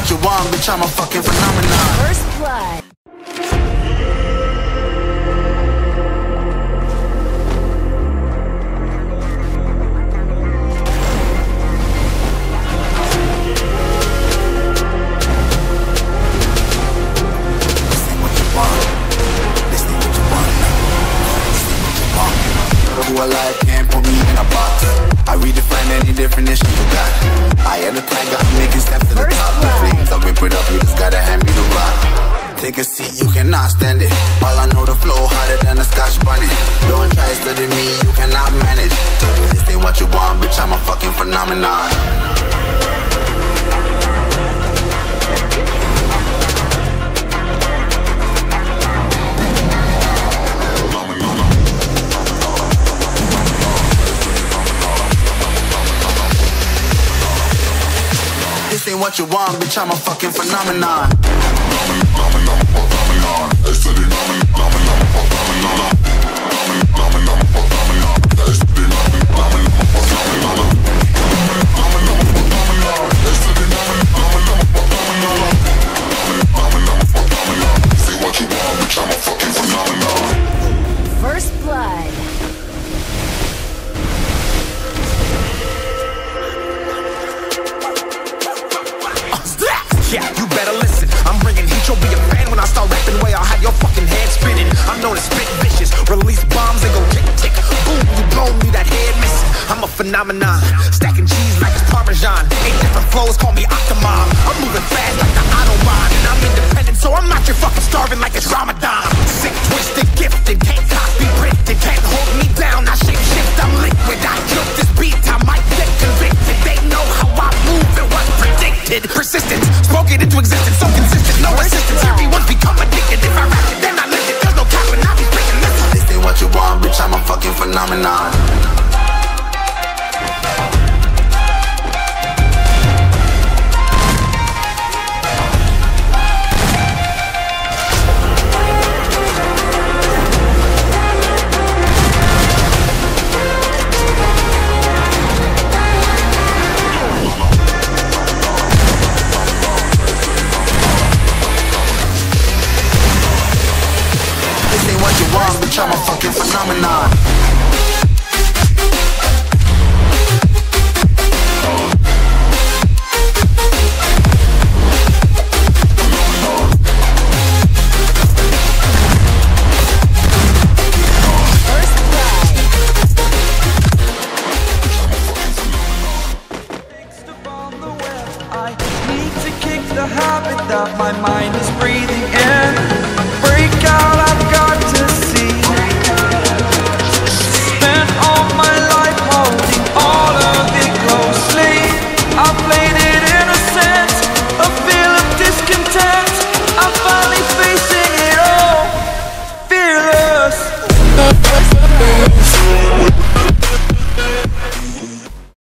what you want, bitch, I'm a fucking phenomenon. First blood. Who alive can't put me in a box. I redefine any definition you got. I am the tiger, I'm making steps to the top. The flames, I whip it up, you just gotta hand me the rock. Take a seat, you cannot stand it. All I know, the flow harder than a Scotch bunny. Don't try studying me, you cannot manage. This ain't what you want, bitch, I'm a fucking phenomenon. This ain't what you want, bitch, I'm a fucking phenomenon. First blood. Yeah, you better listen. I'm bringing heat, you'll be a fan when I start rapping. Way I'll have your fucking head spinning. I'm known as spit vicious, release bombs and go tick tick. Boom, you blow me that head missing. I'm a phenomenon, stacking cheese like it's Parmesan. 8 different flows, call me Octomom. I'm moving fast like the Autobahn, and I'm independent, so I'm not your fucking starving like it's Ramadan. Sick, twisted, gifted, can't copy, printed, can't hold me down. I shape shift, I'm liquid. I killed this beat, I might get convicted. They know how I move, it was predicted. Persistence, spoken into existence, so consistent, no resistance. Everyone's become addicted. If I rap it, then I live it. There's no cap when I be freaking listen. This ain't what you want, bitch, I'm a fucking phenomenon. What you want, bitch, I'm a fucking phenomenon. I need to kick the habit that my mind is breathing.